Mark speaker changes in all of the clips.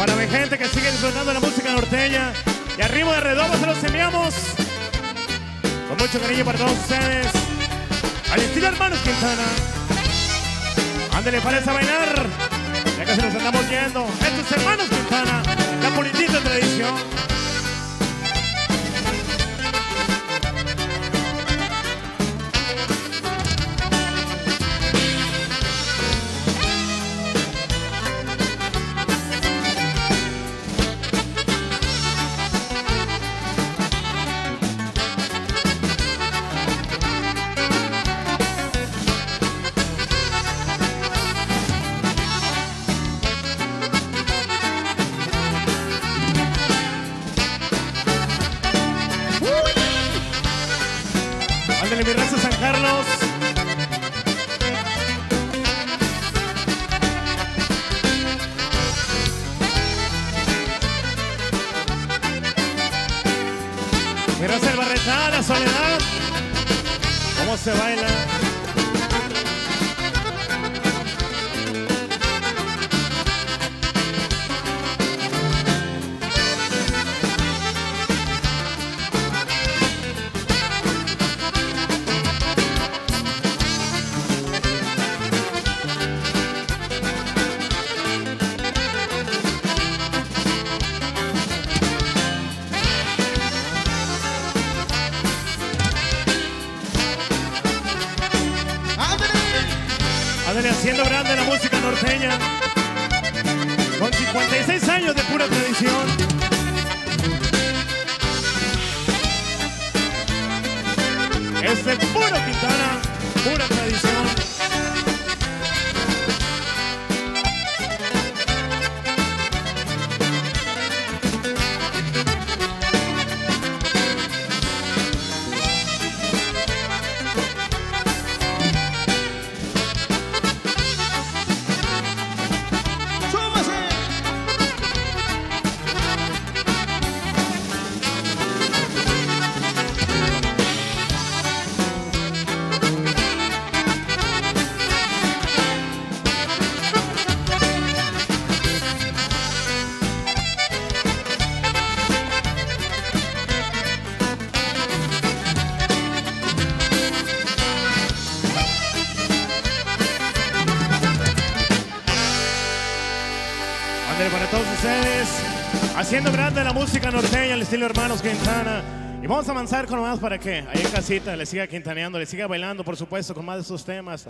Speaker 1: Para mi gente que sigue disfrutando la música norteña. Y arriba de Redondo se los enviamos con mucho cariño para todos ustedes. Al estilo Hermanos Quintana. Ándale, parece a bailar. Ya casi nos andamos yendo. Estos Hermanos Quintana, la puritita tradición. Ándale, mi raza San Carlos. Mi raza el Barretá, la Soledad. ¿Cómo se baila? Ándale, haciendo grande la música norteña. Con 56 años de pura tradición. Es el puro Quintana, pura tradición. Para todos ustedes, haciendo grande la música norteña, al estilo Hermanos Quintana. Y vamos a avanzar con más para que ahí en casita le siga quintaneando, le siga bailando, por supuesto, con más de esos temas.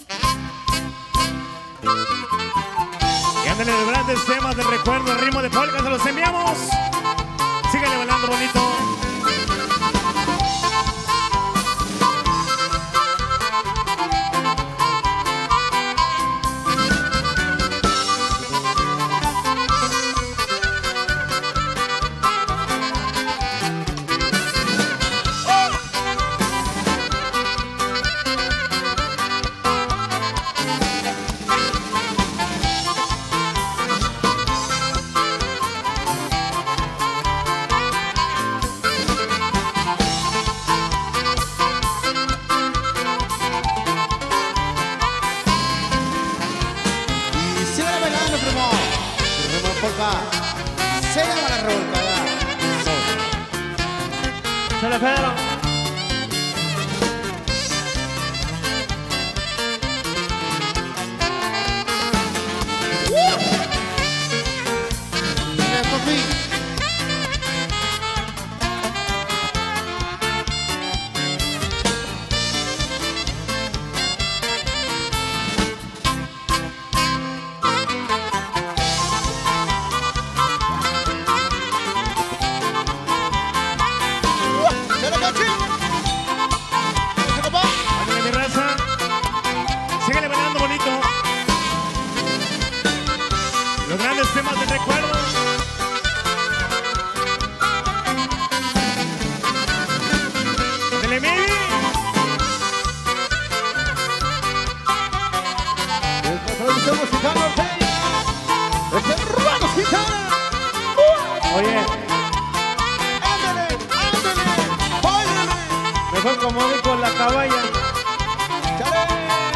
Speaker 1: Y ándale de grandes temas de recuerdo, el ritmo de polka, se los enviamos. Síganle bailando bonito.
Speaker 2: Se llama la rolca,
Speaker 1: se le espero. Los grandes temas de recuerdo. ¡Dele, Mimi!
Speaker 2: Esta tradición musical norteña es Hermanos Quintana.
Speaker 1: Oye,
Speaker 2: ándale, ándale, báilale.
Speaker 1: mejor como con la caballa.
Speaker 2: Chale,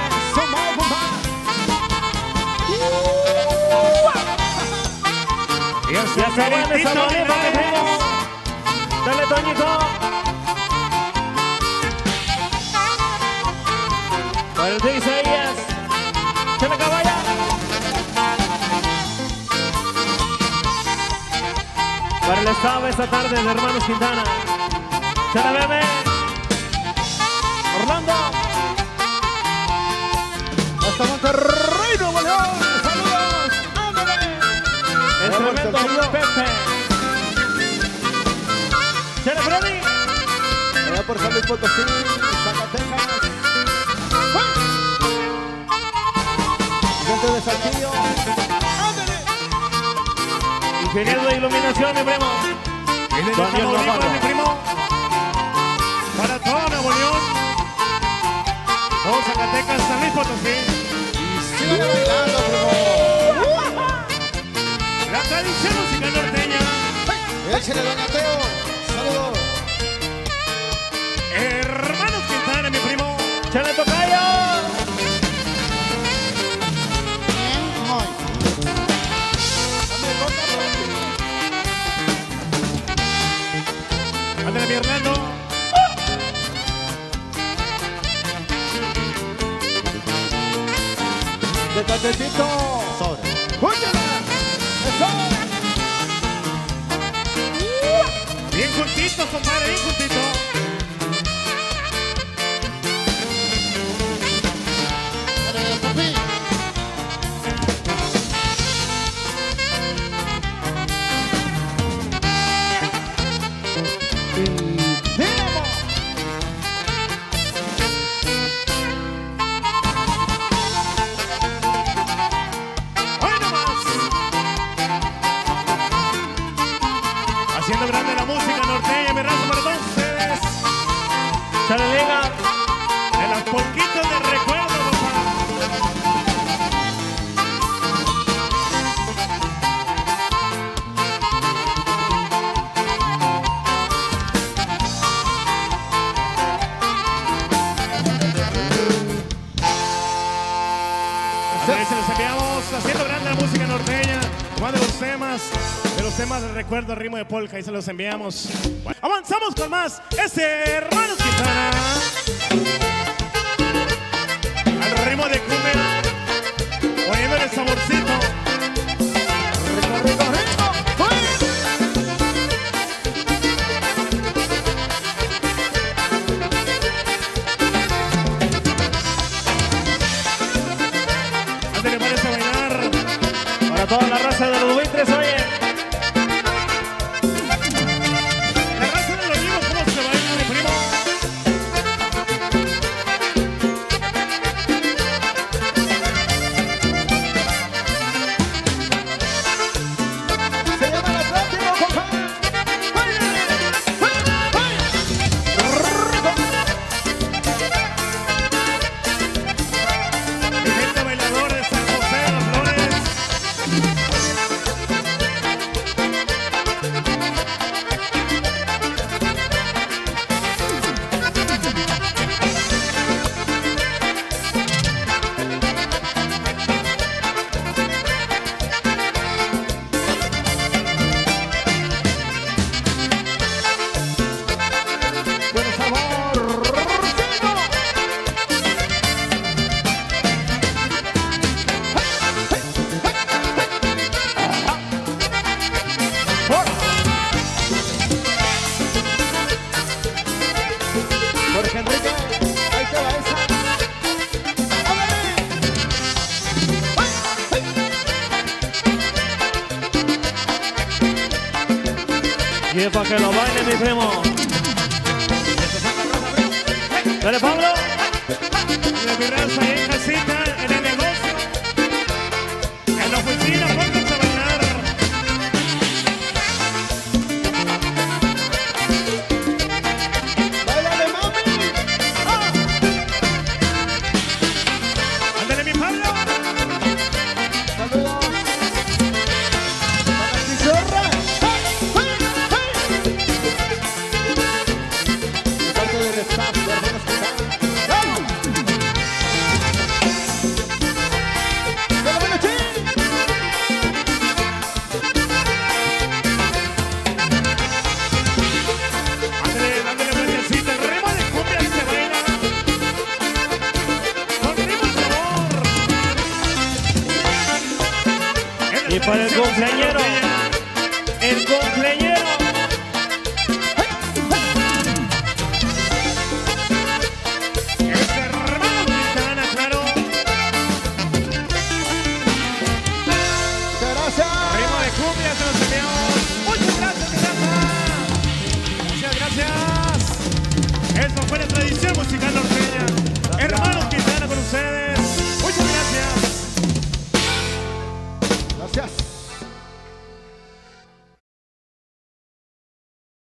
Speaker 2: somos bomba.
Speaker 1: Ya se van de Tamaulipas, mi primo. Dale, Toñito. Para el Dix Isaías. Chale, caballa. Para el estado esta tarde de Hermanos Quintana. Chale, bebé. Orlando.
Speaker 2: Hasta Monterrey, Nuevo León. Saludos. Ándale.
Speaker 1: El tremendo Pepe. Chale, Freddy.
Speaker 2: Allá por San Luis Potosí, Zacatecas. Gente de Saltillo. Ándale.
Speaker 1: Ingeniero de iluminación, mi primo.
Speaker 2: Viene de
Speaker 1: Daniel
Speaker 2: Tamaulipas,
Speaker 1: Navarro.
Speaker 2: mi primo.
Speaker 1: Para todo Nuevo León. Todo Zacatecas, San Luis Potosí.
Speaker 2: Sigue bailando, primo.
Speaker 1: La tradición musical norteña.
Speaker 2: Échale, don Ateo. Saludos.
Speaker 1: Hermanos Quintana, mi primo.
Speaker 3: ¡Chale, tocayo!
Speaker 1: Ándale, mi Orlando.
Speaker 2: De Catecito. Sobre. ¡Escúchala! ¡Eso!
Speaker 1: Bien juntitos, compadre, bien juntitos. ¡Hoy nomás! Haciendo grande la música norteña, mi raza, para todos ustedes.
Speaker 3: ¡Chale, liga!
Speaker 1: De las polquitas de recuerdo, papá. A ver si los enviamos haciendo grande la música norteña, más de los temas de recuerdo, ritmo de polka, ahí se los enviamos. Bueno, avanzamos con más, Hermanos Quintana. Al ritmo de cumbia, poniéndole saborcito.
Speaker 2: ¡Rico, rico, rico!
Speaker 1: Ándale, parece a bailar.
Speaker 3: Para toda la raza de los buitres, oye.
Speaker 1: La raza de los libros, ¿cómo se baila, mi primo?
Speaker 2: Se llama el Atlántico, compadre. ¡Báilale!
Speaker 1: Mi gente bailador de San José de las Flores.
Speaker 2: Buen sabor. Jorge Enrique, ahí te va esa. ¡Ándale!
Speaker 3: Y es para que lo baile, mi primo. ¡Dale, Pablo!
Speaker 1: De mi raza ahí en casita, en el negocio, en la oficina, pónganse a bailar.
Speaker 2: ¡Báilale, mami! ¡Ah!
Speaker 1: Ándale, mi Pablo.
Speaker 2: Saludos. Para Chichorra. ¡Hey! ¡Hey! De parte del staff de Hermanos Quintana. ¡Vamos! ¡De la Buena Chi!
Speaker 3: Y para el cumpleañero. El cumpleañero.